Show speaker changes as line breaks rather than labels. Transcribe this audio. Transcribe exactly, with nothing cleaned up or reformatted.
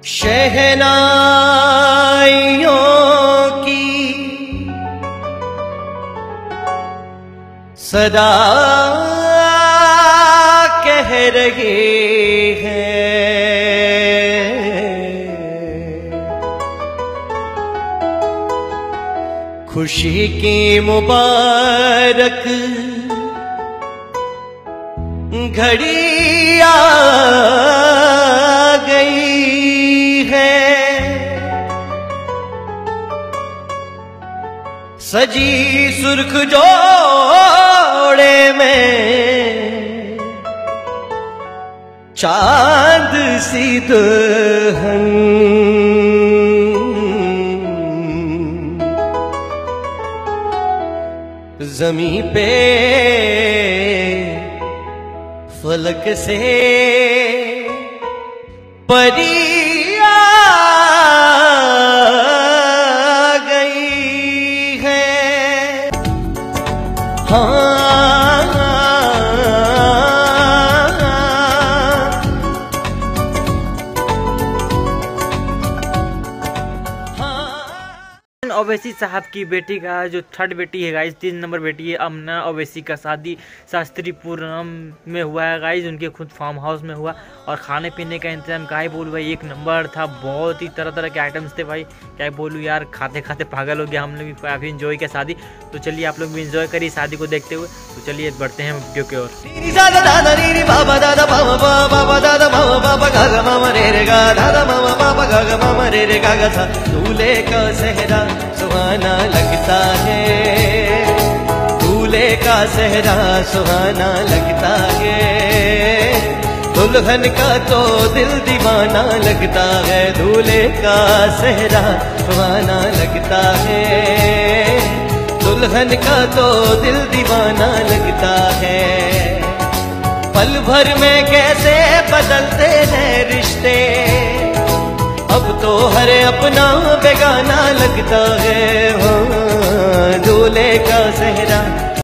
शहनाइयों की सदा कह रही है, खुशी की मुबारक घड़ी आ गई है। सजी सुर्ख जोड़े में चांद सी दुल्हन, ज़मीं पे फलक से परी आ गई है। हाँ
ओवैसी साहब की बेटी का जो थर्ड बेटी है गाइज, तीन नंबर बेटी है अमना ओवैसी का शादी शास्त्रीपुरम में हुआ है गाइज। उनके खुद फार्म हाउस में हुआ और खाने पीने का इंतजाम क्या ही बोलूँ भाई, एक नंबर था। बहुत ही तरह तरह के आइटम्स थे भाई, क्या बोलूँ यार, खाते खाते पागल हो गया। हम लोग भी काफ़ी इन्जॉय किया शादी। तो चलिए आप लोग भी इन्जॉय करिए शादी को देखते हुए। तो चलिए बढ़ते हैं वीडियो की ओर।
दूल्हे का सेहरा सुहाना लगता है, दूल्हे का सेहरा सुहाना लगता है, दुल्हन का तो दिल दीवाना लगता है। दूल्हे का सेहरा सुहाना लगता है, दुल्हन का तो दिल दीवाना लगता है। पल भर में कैसे बदलते हैं रिश्ते, अब तो हर अपना बेगाना लगता है। हाँ, दूल्हे का सेहरा